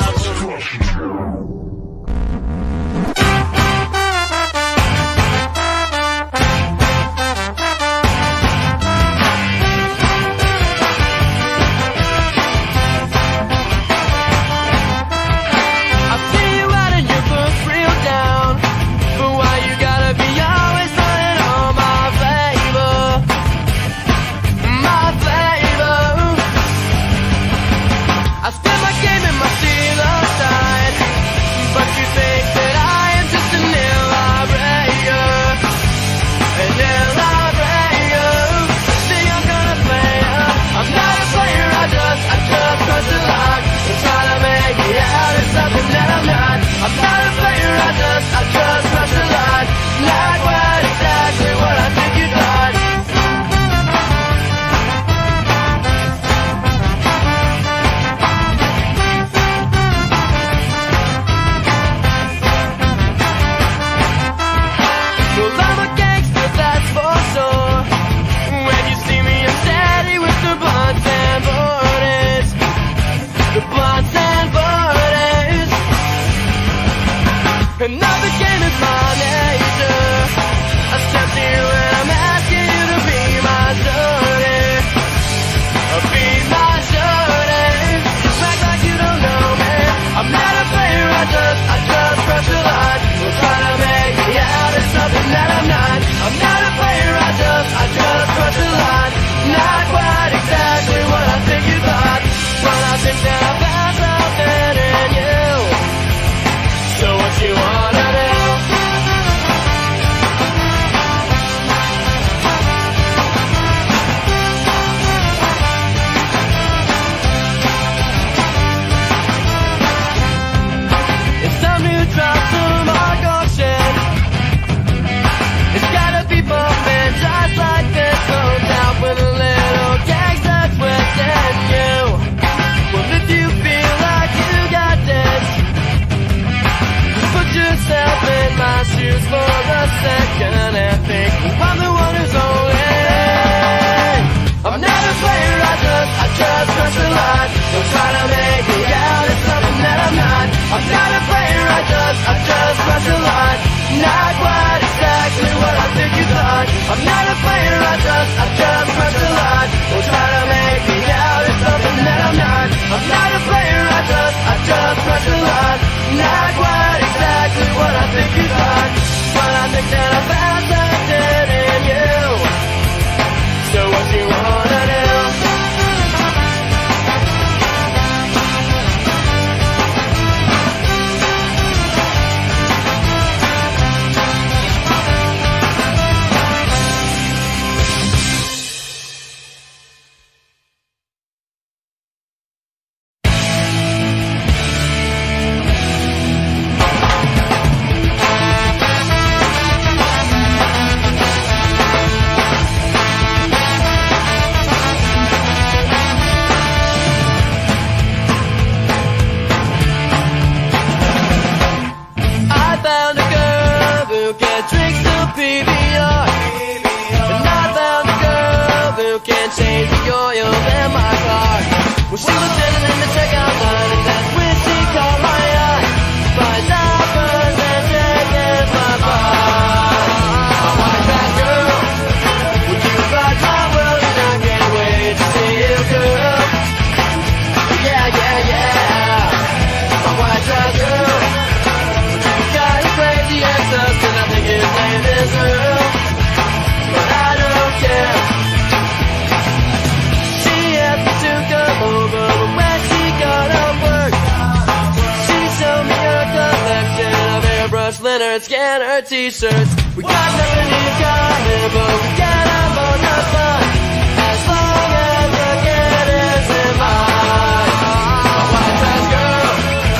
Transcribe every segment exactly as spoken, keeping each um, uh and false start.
Leonard Scanner t-shirts. We got nothing in common, but we get them on the fun. As long as the kid is in mine. My white trash girl,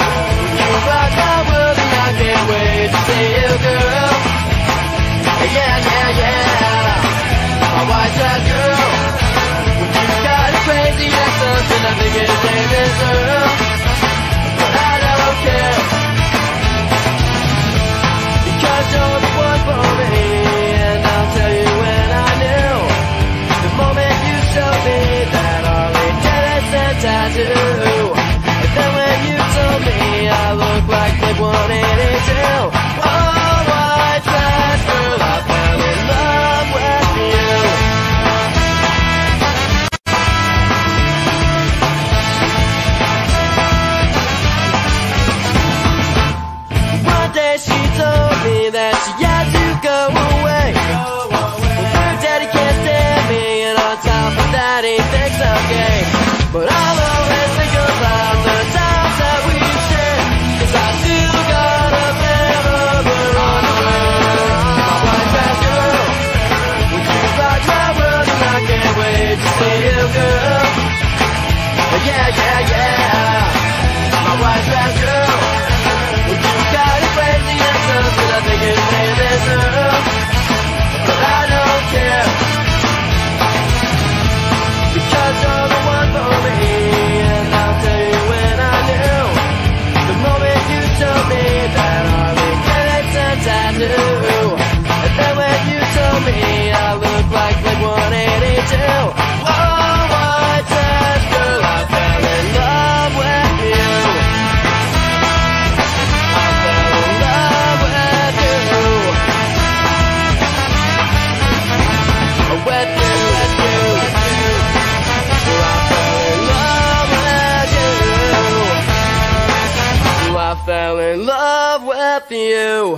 you rock my world and I can't wait to see you, girl. Yeah, yeah, yeah. My white trash girl, you got a crazy accent and I think his name is Earl. But I don't care. Cause you're the one for me, and I'll tell you when I knew the fell in love with you.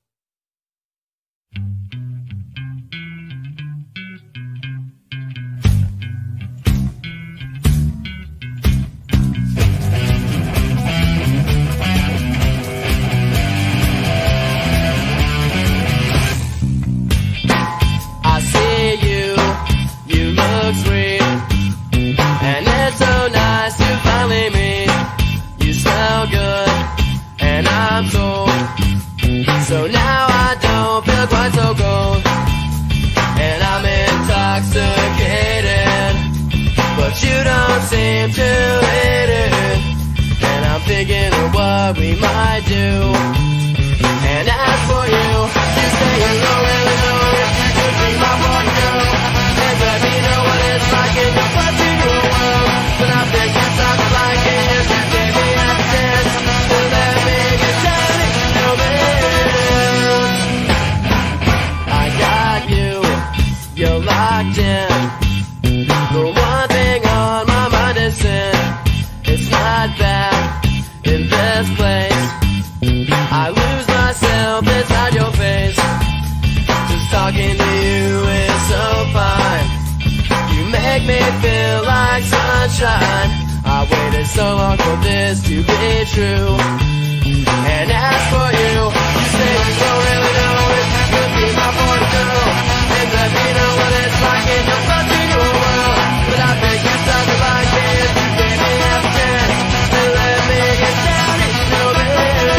I see you, you look sweet, and it's so nice to finally meet. You smell good, and I'm sold. So now I don't feel quite so cold, and I'm intoxicated, but you don't seem to hate it. And I'm thinking of what we might do. And as for you, you say you don't really know if you could be my boy girl, and let me know what it's like in your pussy world. But I think it's not like it is. You gave me a chance to let me get down and know this. I got you, you're locked in. The one thing on my mind is sin. It's not bad in this place. I lose myself inside your face. Just talking to you is so fine. You make me feel like sunshine. I waited so long for this to be true. And as for you, you say you don't really know if you could be my boy girl, and let me know what it's like in your pussy world. But I think you sound like me if you gave me a chance to let me get down and know this.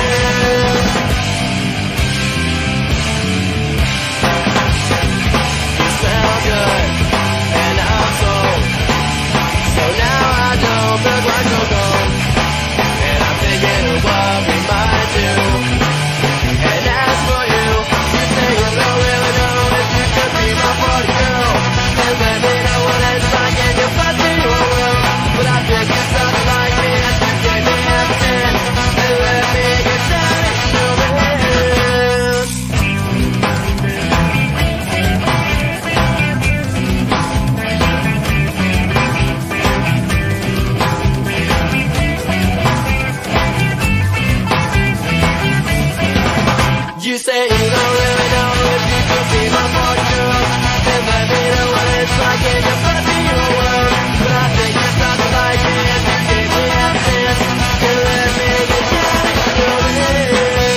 You smell good, and I'm sold. So now I don't feel quite so cold, and I'm thinking of what we might do. And as for you, you say you don't really know if you could be my party girl, and let me know what it's like in your pussy world. But I think you sound like me if you gave me a chance and let me get down and know this. You say you don't really know if you could be my party girl, and let me know what it's like in your pussy world. But I think you sound like me if you gave me a chance to let me get down and know this.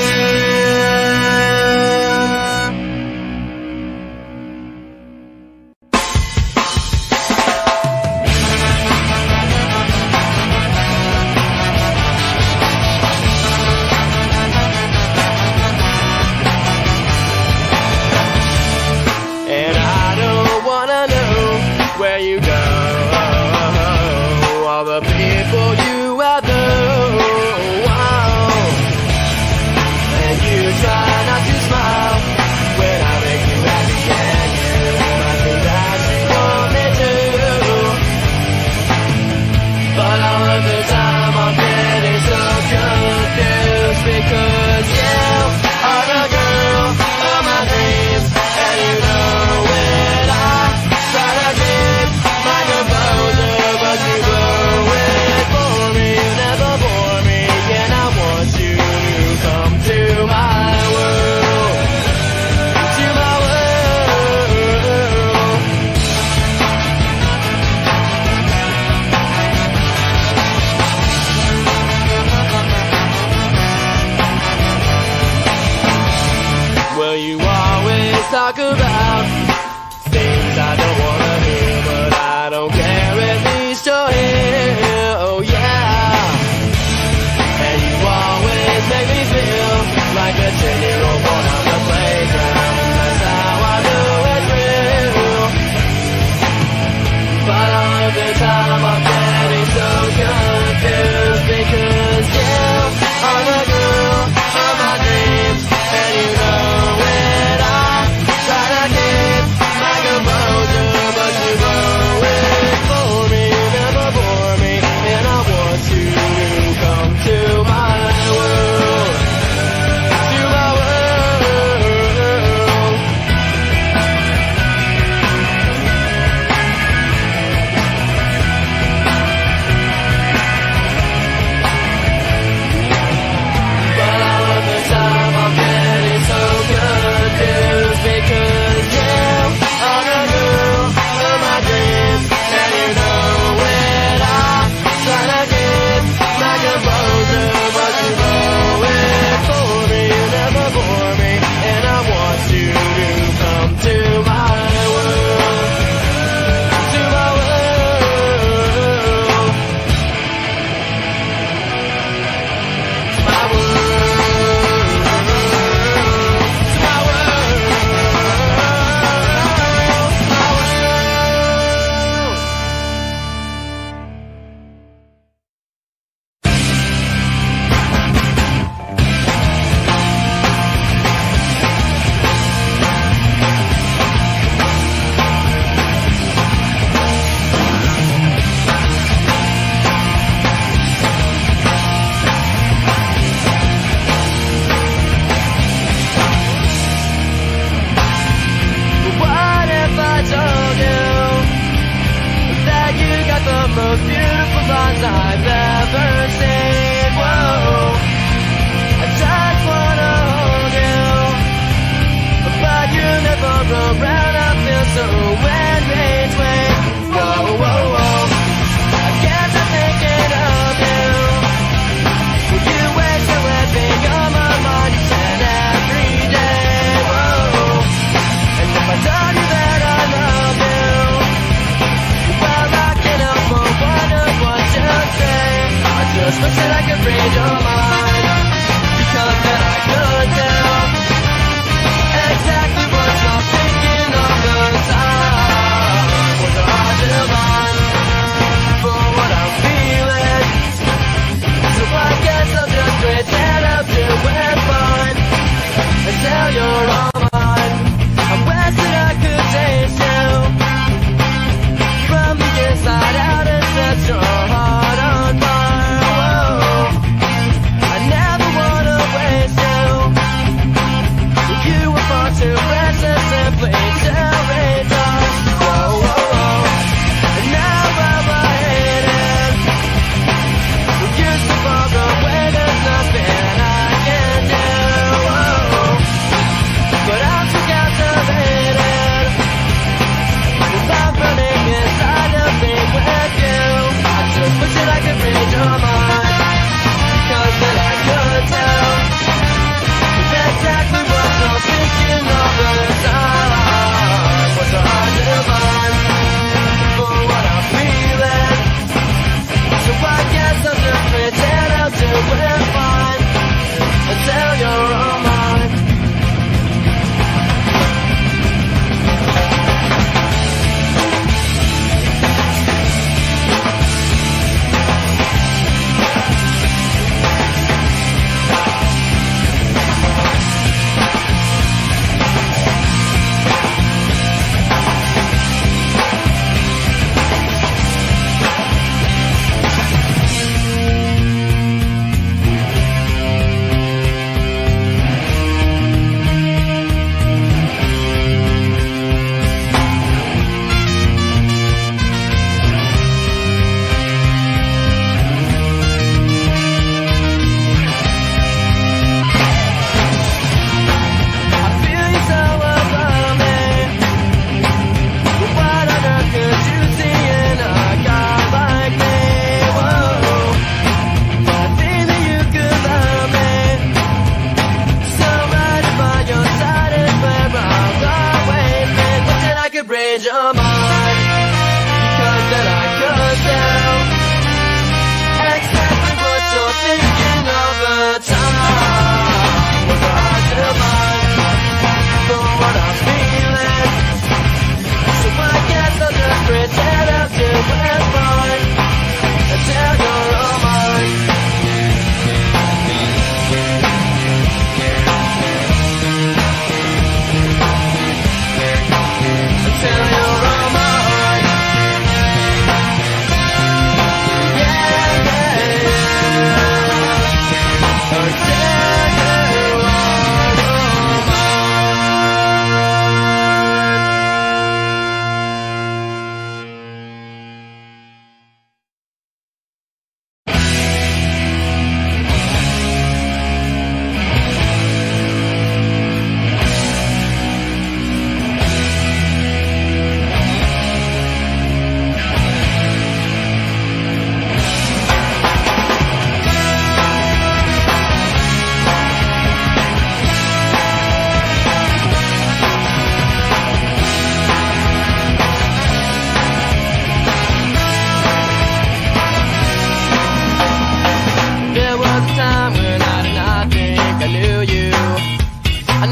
And I don't wanna know where you go, all the people you have known. And you try not to smile when I make you happy, and you remind me that you want me to. But all of the time I'm getting so confused, because you are the girl of my dreams, and you know when I try to keep my composure, but you blow it for me. You never bore me, and I want you to come to my world, to my world. Well, you always talk about things I don't wanna hear, but I don't care, at least you're here, oh yeah. And you always make me feel like a ten-year-old boy on the playground. That's how I know it's real. But all of the time I'm getting so confused, because you are the girl of my dreams, and you know when I try to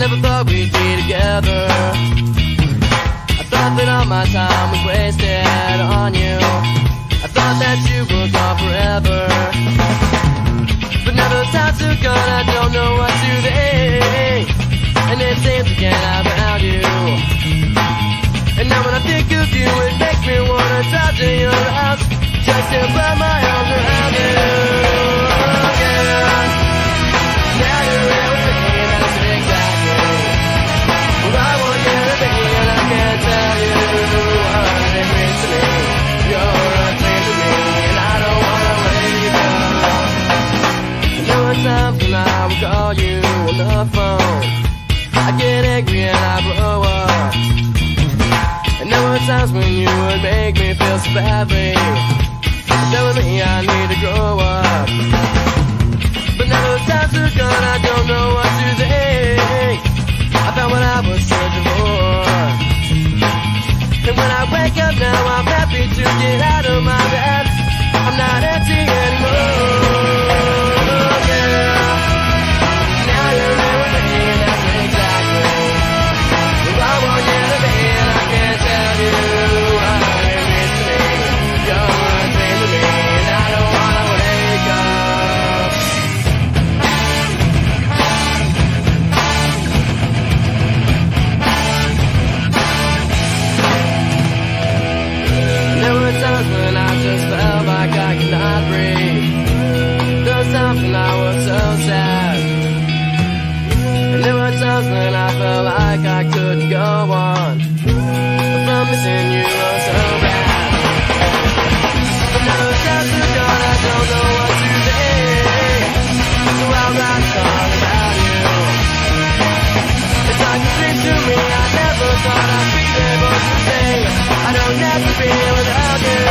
never thought we'd be together. I thought that all my time was wasted on you. I thought that you were gone forever. But now the times are gone, I don't know what to think. And it seems I can't have around you. And now when I think of you, it makes me wanna talk to your house, just to put my arms around you. Oh, yeah. Now you're here with me, and that's exactly what I want you to be. And I can't tell you what it means to me. You're a dream to me, and I don't wanna wake up. I know at times when I will call you on the phone, I get angry and I blow up. And there were times when you would make me feel so badly, telling me I need to grow up. But now those times are gone, I don't know what to think. I found what I was searching for. And when I wake up now, I'm happy to get out of my bed. I'm not empty anymore. Yeah. Now you're here with me, and that's exactly who I want you to be. And I can't tell you what it means to me. You're a dream to me, and I don't wanna wake up. There were times when I just felt like I could not breathe. Those times when I was so sad. And there were times when I felt like I couldn't go on, from missing you oh so bad. But now those times are gone, I don't know what to think. So I'll write a song about you. It's like a dream to me, I never thought I'd be able to sing. I don't have to be without you.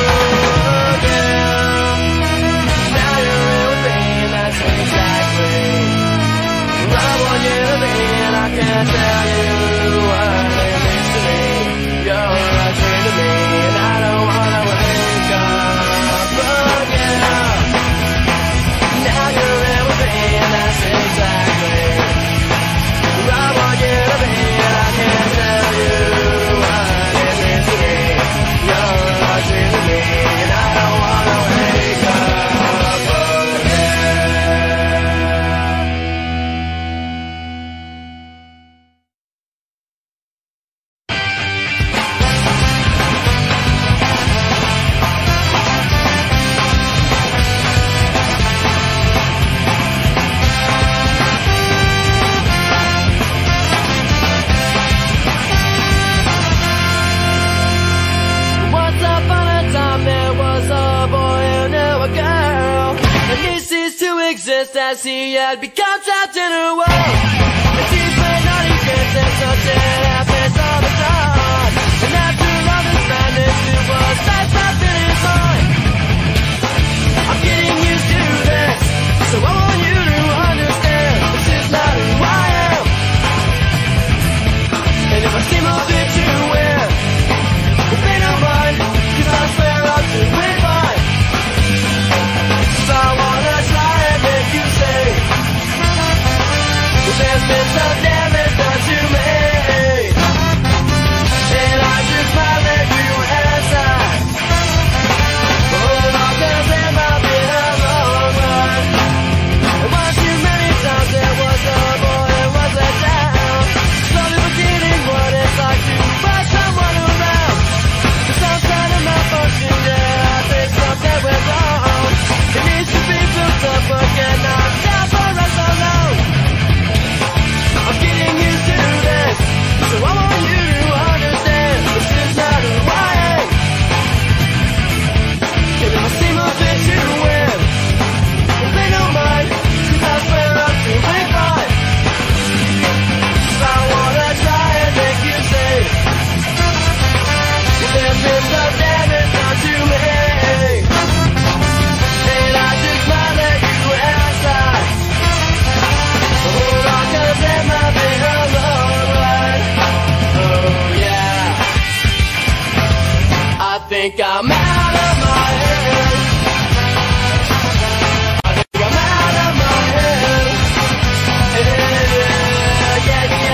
Yeah. Now you're here with me, and that's exactly who I want you to be. And I can't tell you what it means to me. You're a dream to me, and I don't wanna wake up. Oh yeah. Now you're here with me, and that's exactly who I want you to be. And I can't tell you what it means to me. You're a dream to me, and I don't wanna wake up. Oh yeah. Once upon a time there was a boy who knew a girl, and he ceased to exist as he had become trapped in her world. And she played naughty games and such it happens all the time. And after love is madness, it was fast up in his mind. I'm getting used to this, so I want you to understand this is not who I am. And if I seem a bit too weird, well, pay no mind, 'cause I swear I'll do it fine. So I wanna try and make you say, well, there's been some damage done to me, and I just might let you inside. Hold on, 'cause it might be a long run. And once too many times there was a boy that was let down, slowly forgetting what it's like to find someone around. There's some kind of malfunction, yeah, I think something went wrong. It needs to be built up again, not down for us alone. I'm getting used to this, so I want you to understand this is not who I am. And if I seem a bit too weird, well, pay no mind, 'cause I swear I'm doing fine. So I wanna try and make you say, well, there's been some damage done to me, and I just might let you outside. Hold on, 'cause it might be a long ride. Oh yeah. I think I'm out of my head. I think I'm out of my head. Yeah, yeah,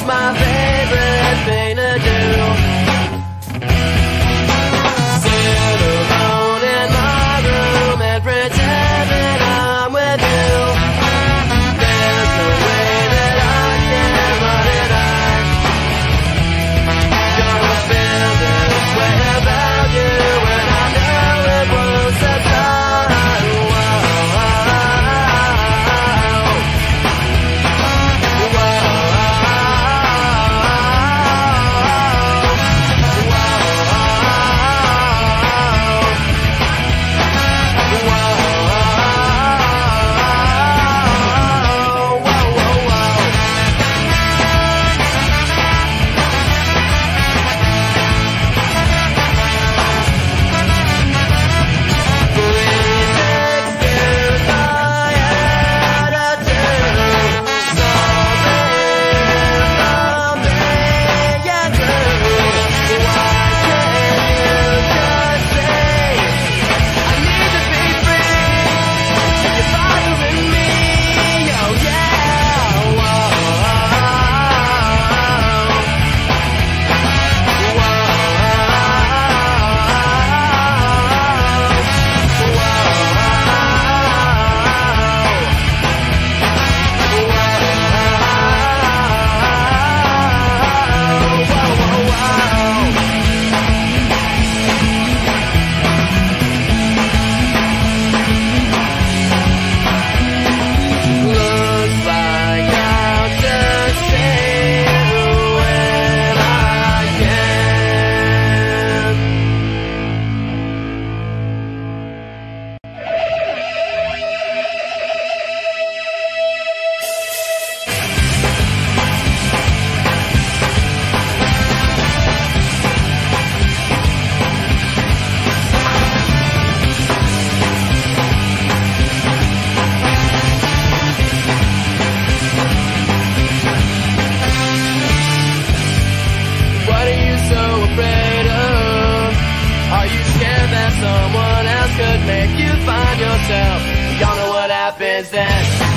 my favorite thing to do. Sit alone in my room and pretend that I'm with you. There's no way that I can run it out. Gonna feel this way about you when I know it was the time. Someone else could make you find yourself. Y'all know what happens then.